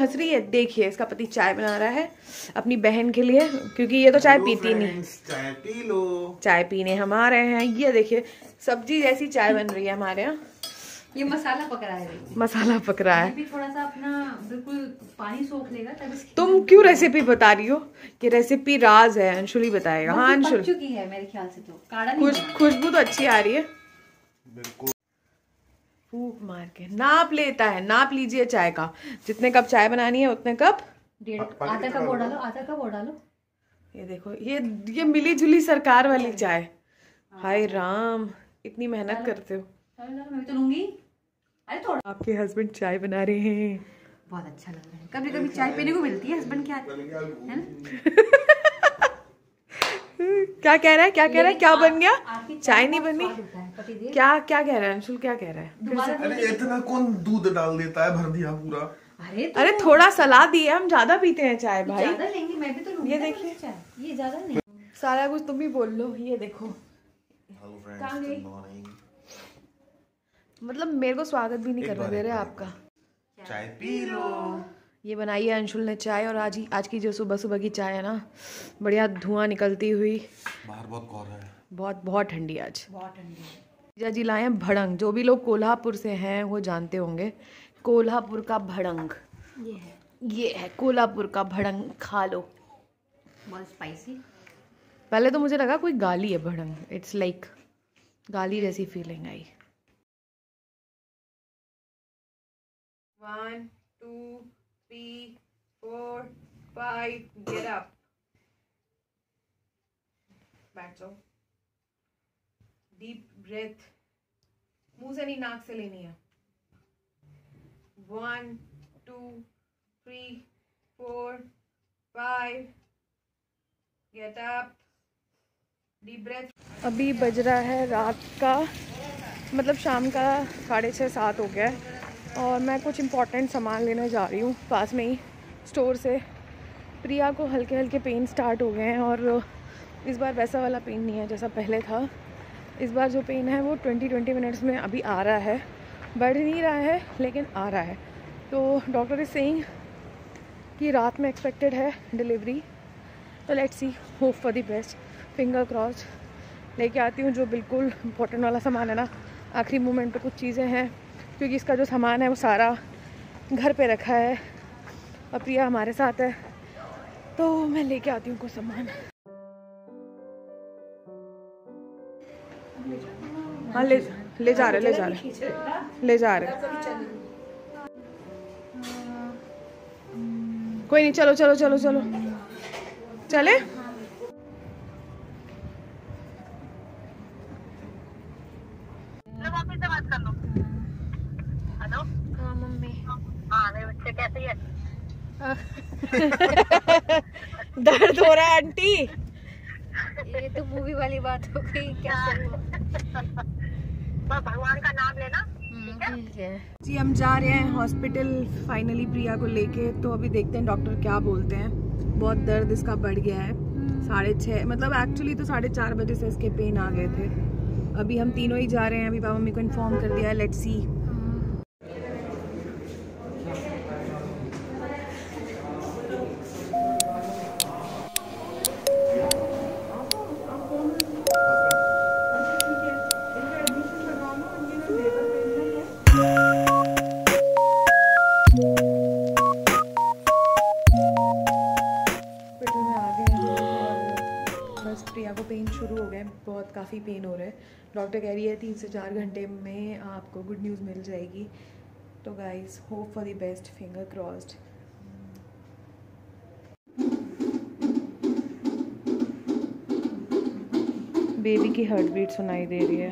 हंस रही है, देखिए इसका पति चाय बना रहा है अपनी बहन के लिए, क्योंकि ये तो चाय पीती नहीं। चाय पी लो। चाय पीने हम आ रहे हैं। ये देखिए सब्जी जैसी चाय बन रही है हमारे यहाँ। ये मसाला पक रहा है, मसाला पक रहा है। ये भी थोड़ा सा अपना बिल्कुल पानी सोख लेगा तब तुम क्यों रेसिपी बता रही हो? कि रेसिपी राज है, अंशुल ही बताएगा। हाँ अंशुल, पक चुकी है मेरे ख्याल से, तो काढ़ा नहीं बना। खुशबू तो अच्छी आ रही है। बिल्कुल। फूक मार के नाप लेता है। नाप लीजिए चाय का, जितने कप चाय बनानी है उतने कप। आधा कप और डालो, आधा कप और डालो। ये देखो, ये मिली जुली सरकार वाली चाय। हाय राम, इतनी मेहनत करते हो। मैं भी तो लूंगी। अरे थोड़ा। आपके हस्बैंड चाय बना रहे हैं, बहुत अच्छा लग रहा है। कभी कभी चाय पीने को मिलती है हस्बैंड के हाथ, है ना? क्या कह रहा है? क्या कह रहा है? क्या बन गया? चाय नहीं बनी? पति क्या क्या कह रहा है अंशुल? क्या कह रहा है? अरे इतना कौन दूध डाल देता है, भर दिया पूरा। अरे थोड़ा सलाह दिए, हम ज्यादा पीते हैं चाय भाई। ज्यादा लेंगे, मैं भी तो लूंगी। ये देखिए चाय, ये ज्यादा नहीं। सारा कुछ तुम ही बोल लो। ये देखो, हेलो फ्रेंड्स, कहाँ गई? Good morning. मतलब मेरे को स्वागत भी नहीं करने दे रहे आपका। चाय पी लो। ये बनाई है अंशुल ने चाय, और आज की जो सुबह सुबह की चाय है ना, बढ़िया धुआं निकलती हुई। बाहर बहुत कौर है, बहुत ठंडी आज। बहुत ठंडी है। जीजा जी लाए हैं भड़ंग। जो भी लोग कोल्हापुर से हैं वो जानते होंगे, कोल्हापुर का भड़ंग ये है कोल्हापुर का भड़ंग। खा लो, बहुत स्पाइसी। पहले तो मुझे लगा कोई गाली है भड़ंग, इट्स लाइक गाली जैसी फीलिंग आई। 1 2 3 4 5 गेट अप, बैठ जाओ। डीप ब्रेथ, मुंह से नहीं नाक से लेनी है। 1 2 3 4 5 गेट अप, डीप ब्रेथ। अभी बज रहा है रात का, मतलब शाम का 6:30 7 हो गया है, और मैं कुछ इम्पोर्टेंट सामान लेने जा रही हूँ पास में ही स्टोर से। प्रिया को हल्के हल्के पेन स्टार्ट हो गए हैं, और इस बार वैसा वाला पेन नहीं है जैसा पहले था। इस बार जो पेन है वो 20 मिनट्स में अभी आ रहा है, बढ़ नहीं रहा है लेकिन आ रहा है। तो डॉक्टर इज सेइंग कि रात में एक्सपेक्टेड है डिलीवरी। तो let's see, hope for the best, finger cross. लेके आती हूँ जो बिल्कुल इम्पोर्टेंट वाला सामान है ना, आखिरी मोमेंट पे कुछ चीज़ें हैं, क्योंकि इसका जो सामान है वो सारा घर पे रखा है, और प्रिया हमारे साथ है, तो मैं लेके आती हूँ कुछ सामान। हाँ ले जा रहे। कोई नहीं, चलो चले। वापस से बात कर लो। हेलो। हाँ मम्मी। हाँ मेरे बच्चे कैसे है? दर्द हो रहा है आंटी। ये तो मूवी वाली बात हो गई। क्या भगवान का नाम लेना। ठीक है जी, हम जा रहे हैं हॉस्पिटल फाइनली प्रिया को लेके। तो अभी देखते हैं डॉक्टर क्या बोलते हैं। बहुत दर्द इसका बढ़ गया है। 6:30, मतलब एक्चुअली तो 4:30 बजे से इसके पेन आ गए थे। अभी हम तीनों ही जा रहे हैं। अभी पापा मम्मी को इन्फॉर्म कर दिया है, लेट्स सी। प्रिया को पेन शुरू हो गए, बहुत काफ़ी पेन हो रहा है। डॉक्टर कह रही है 3 से 4 घंटे में आपको गुड न्यूज़ मिल जाएगी। तो guys, hope for the best, finger crossed. Baby की हार्ट बीट सुनाई दे रही है।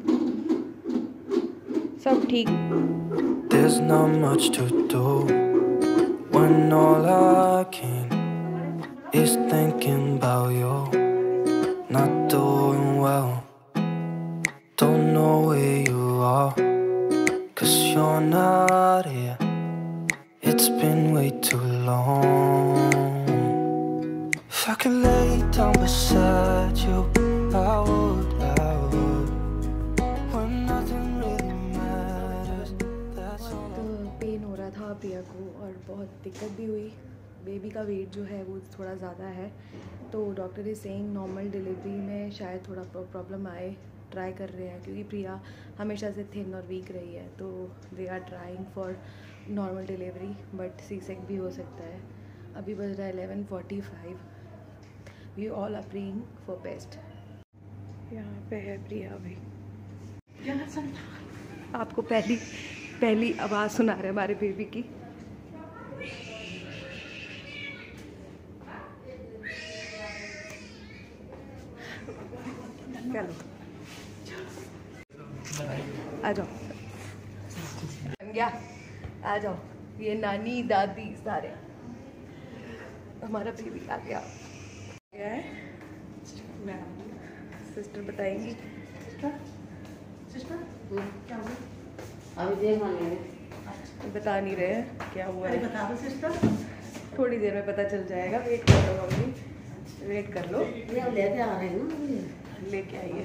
सब ठीक। There's not much to do when all I can is thinking about you. Not doing well, don't know where you are, 'cause you're not here. It's been way too long. If I could lay down beside you, I would, when nothing really matters. That's all. Pain हो रहा था प्रिया को और बहुत दिक्कत भी हुई। Baby का वेट जो है वो थोड़ा ज़्यादा है, तो doctor is saying normal delivery में शायद थोड़ा प्रॉब्लम आए। ट्राई कर रहे हैं क्योंकि प्रिया हमेशा से थिन और वीक रही है, तो they are trying for normal delivery, but C sec भी हो सकता है। अभी बज रहा है 11:45। We all are praying for best. यहाँ पे है प्रिया भी। आपको पहली आवाज़ सुना रहे हमारे बेबी की। चलो आ जाओ, बन गया, आ जाओ। ये नानी दादी सारे, हमारा बेबी आ गया। क्या है सिस्टर बताएंगी? बता नहीं रहे हैं क्या हुआ है। बता दो सिस्टर। थोड़ी देर में पता चल जाएगा, वेट कर लो मम्मी, वेट कर लो। लेके आ रहे हैं ना, लेके आइए।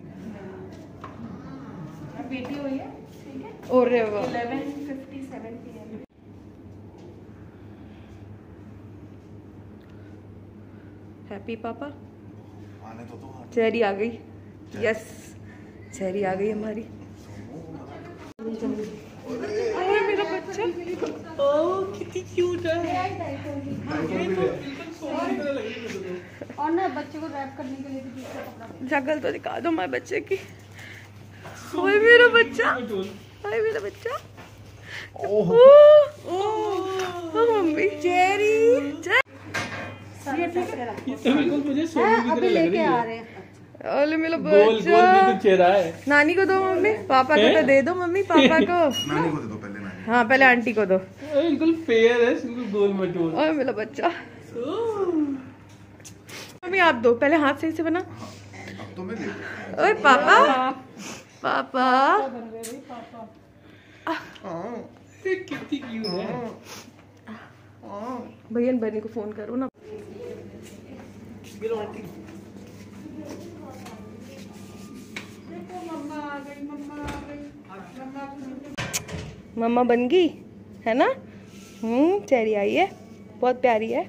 बेटी हुई है, ठीक है। और 11:57 PM। हैप्पी पापा। आने तो दो। चेरी आ गई। यस, चेरी आ गई हमारी। अरे मेरा बच्चा, ओह कितनी क्यूट है। और ना बच्चे को रैप करने के लिए भी दूसरा कपड़ा। शक्ल तो दिखा दो हमारे बच्चे की। ओए मेरा बच्चा, ओए मेरा बच्चा। Oh mummy Cherry. अभी लेके आ रहे हैं। ओले मेरा गोल बच्चा। भी तो चेहरा है। नानी को दो मम्मी, पापा को तो दे दो मम्मी, पापा को। नानी को दे दो पहले, नानी। हाँ पहले आंटी को दो। बिल्कुल फेयर है, बिल्कुल गोल मटोल। ओए मेरा बच्चा। मम्मी आप दो, पहले हाथ सही से बना। अब तो मैं ले लूं। ओए पापा, पापा। कितनी क्यूट है। भैया बनी को फोन करो ना। मम्मा बन गई है ना। चेरी आई है, बहुत प्यारी है।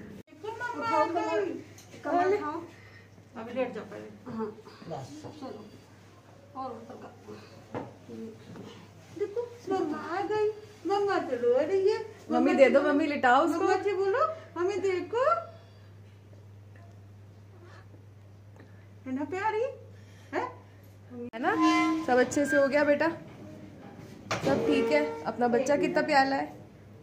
अभी लेट जाओ पहले। हाँ चलो, और ऊपर का देखो, मम्मा आ गई। मम्मा तो रो रही है। मम्मी दे दो, मम्मी लिटाओ उसको। मम्मा जी बोलो, हमें देखो, है ना प्यारी है ना। सब अच्छे से हो गया बेटा, सब ठीक है। अपना बच्चा कितना प्यारा है।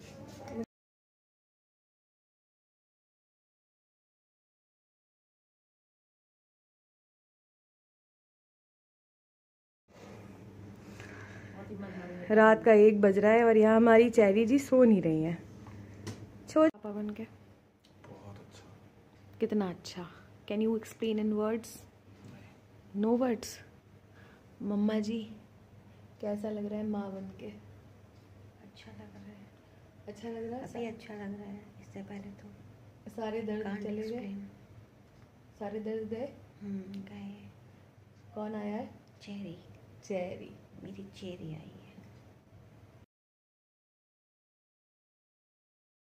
रात का 1 बज रहा है और यहाँ हमारी चेरी जी सो नहीं रही है। छोड़ पापा बन के। बहुत अच्छा। कितना अच्छा। Can you explain in words? No words. Mamma जी कैसा लग रहा है माँ बन के? अच्छा लग रहा है। अच्छा लग रहा है। अभी अच्छा लग रहा है, इससे पहले तो सारे दर्द चले गए, सारे दर्द गए। गए। कौन आया है? Cherry, Cherry. मेरी चेरी आई।